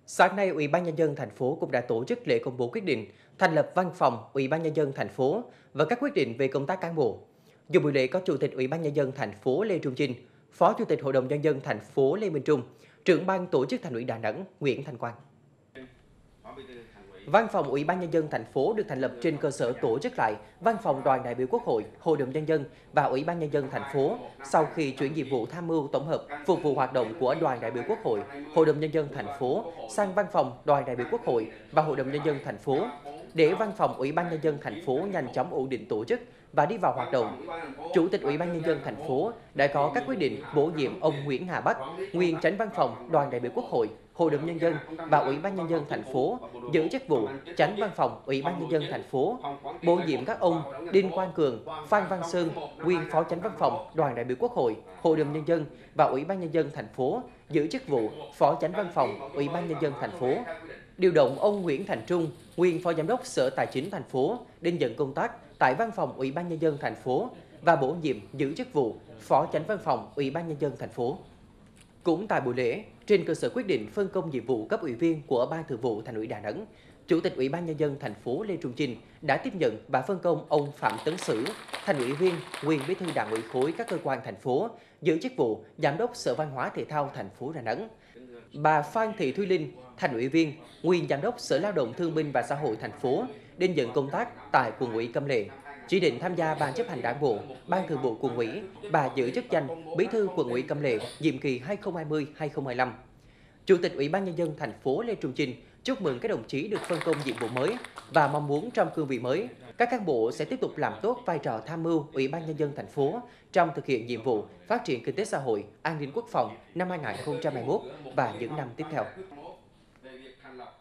Sáng nay, Ủy ban nhân dân thành phố cũng đã tổ chức lễ công bố quyết định thành lập văn phòng Ủy ban nhân dân thành phố và các quyết định về công tác cán bộ. Dự buổi lễ có Chủ tịch Ủy ban nhân dân thành phố Lê Trung Chinh, Phó Chủ tịch Hội đồng nhân dân thành phố Lê Minh Trung, trưởng ban tổ chức Thành ủy Đà Nẵng Nguyễn Thanh Quang. Văn phòng Ủy ban nhân dân thành phố được thành lập trên cơ sở tổ chức lại Văn phòng Đoàn đại biểu Quốc hội, Hội đồng nhân dân và Ủy ban nhân dân thành phố sau khi chuyển nhiệm vụ tham mưu tổng hợp phục vụ hoạt động của Đoàn đại biểu Quốc hội, Hội đồng nhân dân thành phố sang Văn phòng Đoàn đại biểu Quốc hội và Hội đồng nhân dân thành phố để Văn phòng Ủy ban nhân dân thành phố nhanh chóng ổn định tổ chức và đi vào hoạt động. Chủ tịch Ủy ban nhân dân thành phố đã có các quyết định bổ nhiệm ông Nguyễn Hà Bắc, nguyên Chánh Văn phòng Đoàn đại biểu Quốc hội, Hội đồng nhân dân và Ủy ban nhân dân thành phố giữ chức vụ Chánh Văn phòng Ủy ban nhân dân thành phố, bổ nhiệm các ông Đinh Quang Cường, Phan Văn Sơn, nguyên Phó Chánh Văn phòng Đoàn đại biểu Quốc hội, Hội đồng nhân dân và Ủy ban nhân dân thành phố giữ chức vụ Phó Chánh Văn phòng Ủy ban nhân dân thành phố. Điều động ông Nguyễn Thành Trung, nguyên Phó Giám đốc Sở Tài chính thành phố đến nhận công tác tại Văn phòng Ủy ban nhân dân thành phố và bổ nhiệm giữ chức vụ Phó Chánh Văn phòng Ủy ban nhân dân thành phố. Cũng tại buổi lễ, trên cơ sở quyết định phân công nhiệm vụ cấp ủy viên của Ban Thường vụ Thành ủy Đà Nẵng, Chủ tịch Ủy ban nhân dân thành phố Lê Trung Chinh đã tiếp nhận và phân công ông Phạm Tấn Sử, Thành ủy viên, nguyên Bí thư Đảng ủy khối các cơ quan thành phố, giữ chức vụ Giám đốc Sở Văn hóa Thể thao thành phố Đà Nẵng. Bà Phan Thị Thúy Linh, Thành ủy viên, nguyên Giám đốc Sở Lao động Thương binh và Xã hội thành phố, đến nhận công tác tại quận ủy Cẩm Lệ. Chỉ định tham gia Ban chấp hành Đảng bộ, Ban thường vụ quận ủy, bà giữ chức danh Bí thư quận ủy Cẩm Lệ nhiệm kỳ 2020-2025. Chủ tịch Ủy ban nhân dân thành phố Lê Trung Chinh chúc mừng các đồng chí được phân công nhiệm vụ mới và mong muốn trong cương vị mới, các cán bộ sẽ tiếp tục làm tốt vai trò tham mưu Ủy ban nhân dân thành phố trong thực hiện nhiệm vụ phát triển kinh tế xã hội, an ninh quốc phòng năm 2021 và những năm tiếp theo.